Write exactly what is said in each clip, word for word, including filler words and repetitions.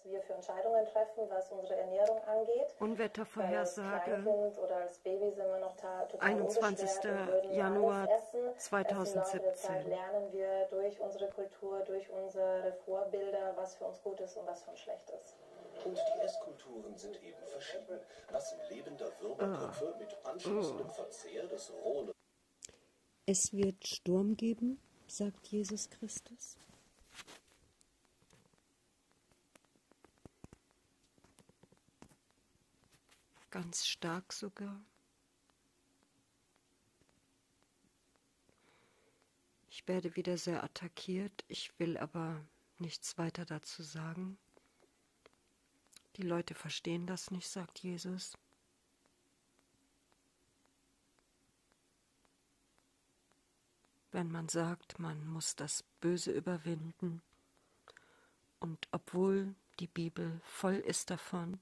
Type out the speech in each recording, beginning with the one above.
was wir für Entscheidungen treffen, was unsere Ernährung angeht. Unwettervorhersage, als Kleinkind oder als Baby sind wir noch total einundzwanzigster Januar zweitausendsiebzehn. Erst im Laufe der Zeit lernen wir durch unsere Kultur, durch unsere Vorbilder, was für uns gut ist und was für uns schlecht ist. Und die Esskulturen sind eben verschieden. Massen lebender Würmerköpfe mit anschließendem Verzehr des rohen. Es wird Sturm geben, sagt Jesus Christus. Ganz stark sogar. Ich werde wieder sehr attackiert, ich will aber nichts weiter dazu sagen. Die Leute verstehen das nicht, sagt Jesus. Wenn man sagt, man muss das Böse überwinden und obwohl die Bibel voll ist davon,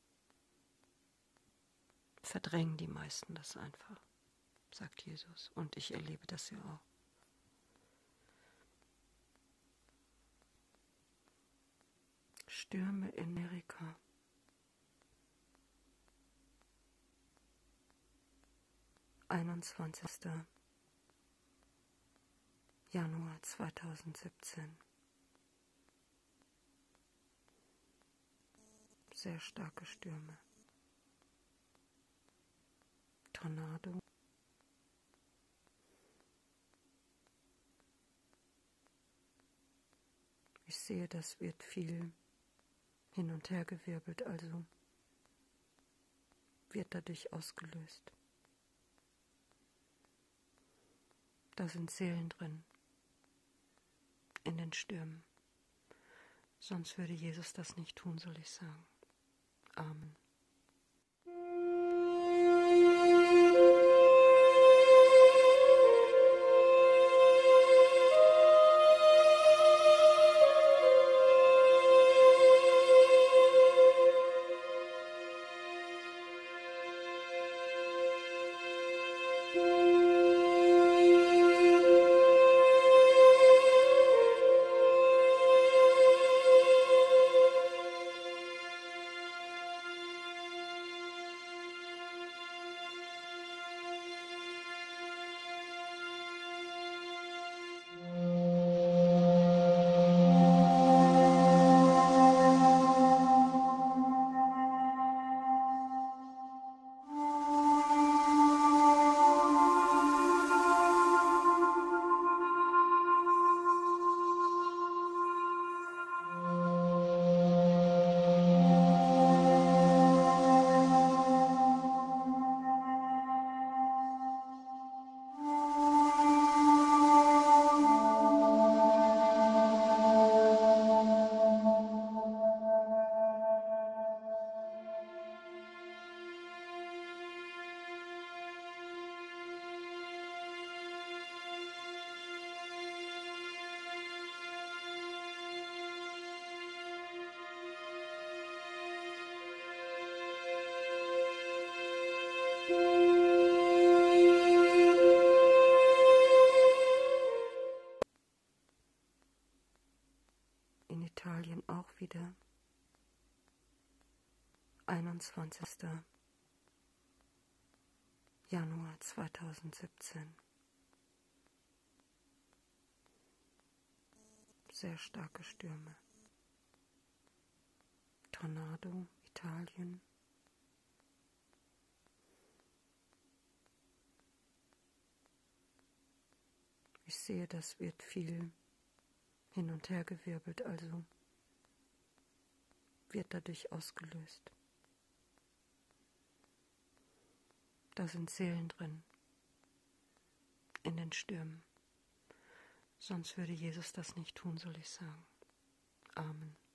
verdrängen die meisten das einfach, sagt Jesus. Und ich erlebe das ja auch. Stürme in Amerika. einundzwanzigster Januar zweitausendsiebzehn. Sehr starke Stürme. Tornado. Ich sehe, das wird viel hin und her gewirbelt, also wird dadurch ausgelöst. Da sind Seelen drin, in den Stürmen. Sonst würde Jesus das nicht tun, soll ich sagen. Amen. In Italien auch wieder. einundzwanzigster Januar zweitausendsiebzehn. Sehr starke Stürme. Tornado, Italien. Ich sehe, das wird viel hin und her gewirbelt, also wird dadurch ausgelöst. Da sind Seelen drin, in den Stürmen. Sonst würde Jesus das nicht tun, soll ich sagen. Amen.